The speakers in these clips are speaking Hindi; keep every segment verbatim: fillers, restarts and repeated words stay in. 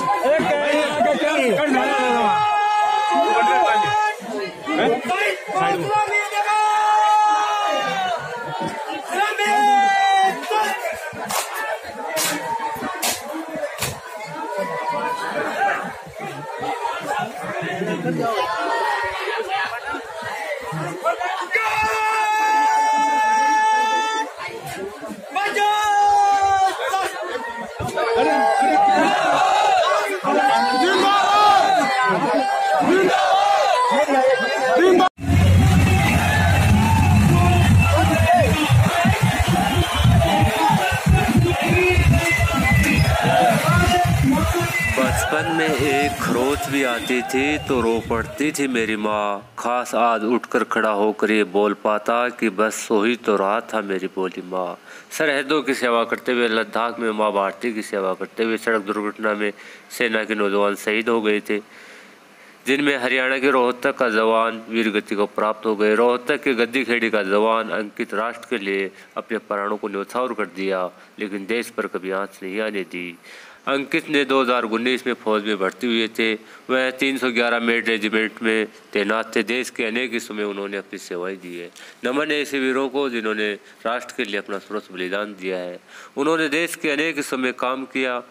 बचपन में एक खरोच भी आती थी तो रो पड़ती थी मेरी माँ। खास आज उठकर खड़ा होकर ये बोल पाता कि बस सो ही तो रहा था मेरी बोली माँ। सरहदों की सेवा करते हुए लद्दाख में माँ भारती की सेवा करते हुए सड़क दुर्घटना में सेना के नौजवान शहीद हो गए थे, जिनमें हरियाणा के रोहतक का जवान वीरगति को प्राप्त हो गए। रोहतक के गद्दीखेड़ी का जवान अंकित राष्ट्र के लिए अपने प्राणों को न्यौछावर कर दिया, लेकिन देश पर कभी आँच नहीं आने दी। अंकित ने दो हज़ार उन्नीस में फौज में भर्ती हुए थे। वह तीन सौ ग्यारह मेड रेजिमेंट में तैनात थे। देश के अनेक हिस्सों में उन्होंने अपनी सेवाएं दी है। नमन है ऐसे वीरों को जिन्होंने राष्ट्र के लिए अपना सर्वस्व बलिदान दिया है। उन्होंने देश के अनेक हिस्सों में काम किया,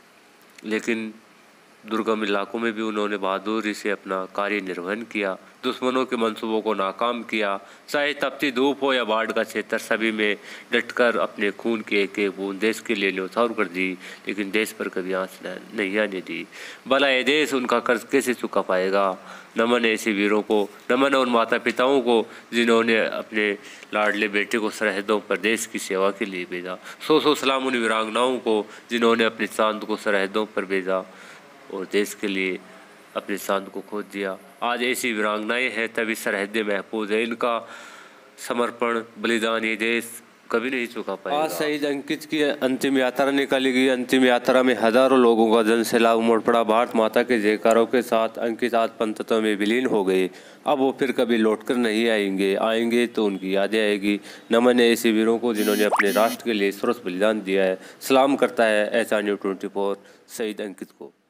लेकिन दुर्गम इलाकों में भी उन्होंने बहादुरी से अपना कार्य निर्वहन किया। दुश्मनों के मंसूबों को नाकाम किया। चाहे तपती धूप हो या बाढ़ का क्षेत्र, सभी में डटकर अपने खून की एक एक बूंद देश के लिए न्यौछावर कर दी, लेकिन देश पर कभी आँच नहीं आने दी। भला ये देश उनका कर्ज कैसे चुका पाएगा। नमन ऐसे वीरों को, नमन उन माता पिताओं को जिन्होंने अपने लाडले बेटे को सरहदों पर देश की सेवा के लिए भेजा। सौ सौ सलाम उन वीरांगनाओं को जिन्होंने अपने चांद को सरहदों पर भेजा और देश के लिए अपने चांद को खोज दिया। आज ऐसी वीरांगनाएं हैं तभी सरहदें महफूज है। इनका समर्पण बलिदान ये देश कभी नहीं चुका पाएगा। आज शहीद अंकित की अंतिम यात्रा निकाली गई। अंतिम यात्रा में हजारों लोगों का जन सैलाब उमड़ पड़ा। भारत माता के जयकारों के साथ अंकित आज पंचतत्व में विलीन हो गए। अब वो फिर कभी लौटकर नहीं आएंगे, आएंगे तो उनकी यादें आएगी। नमन है ऐसे वीरों को जिन्होंने अपने राष्ट्र के लिए सर्वस्व बलिदान दिया है। सलाम करता है H R news twenty four शहीद अंकित को।